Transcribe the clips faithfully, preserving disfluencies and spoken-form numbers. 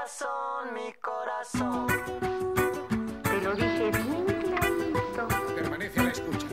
corazón, mi corazón. Te lo dije bien clarito. Permanece a la escucha.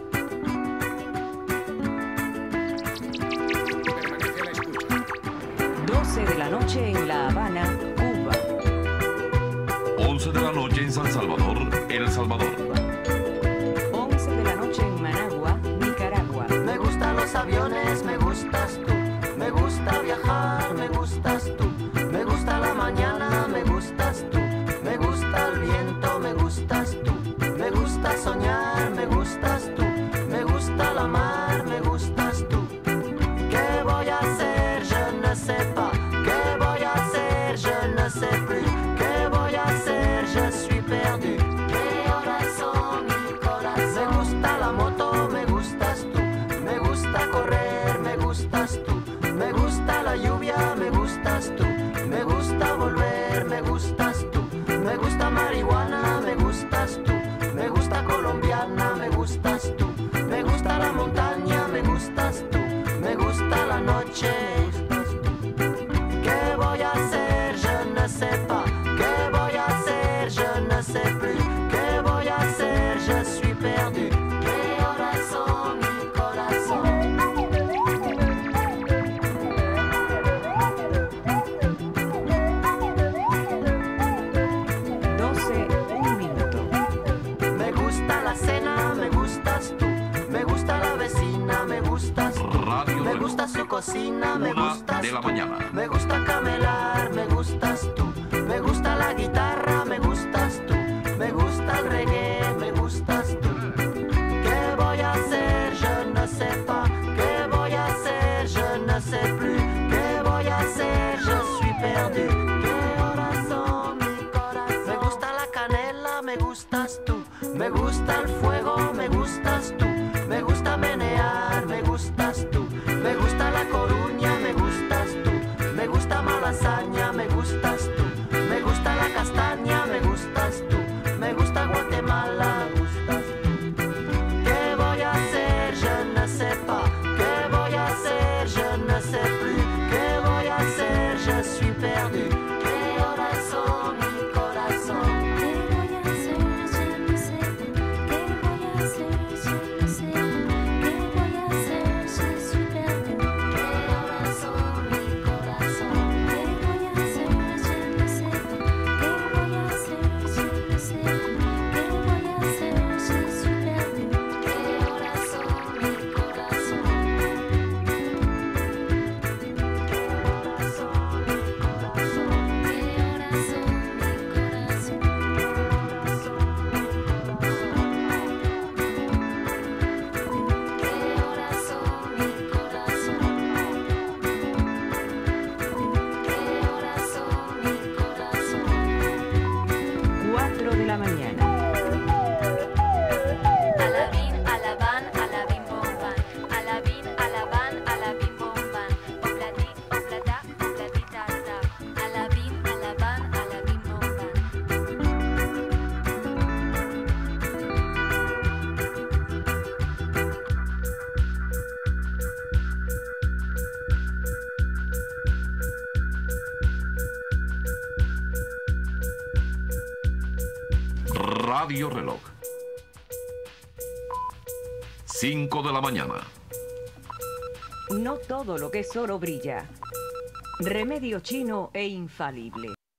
Permanece a la escucha. doce de la noche en La Habana, Cuba. once de la noche en San Salvador, El Salvador. once de la noche en Managua, Nicaragua. Me gustan los aviones, me gustas tú. Me gusta viajar, me gustas tú. Me gusta la mañana, me gustas tú. Me gusta el viento, me gustas tú. Me gusta soñar, me gustas tú. Me gusta la mar, me gustas tú. ¿Qué voy a hacer? Je ne sais pas. ¿Qué voy a hacer? Je ne sais plus. ¿Qué voy a hacer? Je suis perdu. ¿Qué horas son, mi corazón? Me gusta la moto, me gustas tú. Me gusta correr, me gustas tú. Me gusta la lluvia, me gustas tú. Me gusta volver, me gustas tú. Me gusta marihuana, me gustas tú. Me gusta colombiana, me gustas tú. Me gusta la montaña, me gustas tú. Me gusta la noche. ¿Qué voy a hacer? Je ne sais pas. ¿Qué voy a hacer? Je ne sais plus. ¿Qué voy a hacer? Je suis perdu. ¿Qué horas son, mi corazón? doce, un minuto. Me gusta la cena, me gustas tú. Me gusta la vecina, me gustas tú. Radio Me Reloj. gusta su cocina, me Una gustas de la tú. mañana. Me gusta camelar, me gustas tú. Me gusta la guitarra, me gustas tú. Me gusta el reggae, me gustas tú. ¿Qué voy a hacer? Je ne sais pas. ¿Qué voy a hacer? Je ne sais plus. ¿Qué voy a hacer? Je suis perdu. ¿Qué horas son, mi corazón? Me gusta la canela, me gustas tú. Me gusta el fuego, me gustas tú. Me gusta menear, me gustas tú. Me gusta la Coruña, me gustas tú. Me gusta Malasaña, me gustas tú. Me gusta la castaña, me gustas tú. Me gusta Guatemala, me gustas tú. ¿Qué voy a hacer? Je ne sais pas. ¿Qué voy a hacer? Je ne sais plus. ¿Qué voy a hacer? Je suis perdu. ¿Qué horas son, mi corazón? ¿Qué voy a hacer? Je ne sais pas. ¿Qué voy a hacer? Je ne sais pas. ¿Qué voy a hacer? Je suis perdu. ¿Qué horas son, mi corazón? ¿Qué voy a hacer? Je ne sais pas. ¿Qué voy a hacer? Je ne sais pas. ¿Qué voy a hacer? Je suis perdu. ¿Qué horas son, mi corazón? ¿Qué horas son, mi corazón? ¿Qué horas son, mi corazón? ¿Qué horas son, mi corazón? ¿Qué horas son, mi corazón? cuatro de la mañana. Alabín, alabán, alabín, bomban. Alabín, alabán, alabín, bomban. Obladi, oblada, obladita, ta. Alabín, alabán, alabín, bomban. Radio Reloj. cinco de la mañana. No todo lo que es oro brilla. Remedio chino e infalible.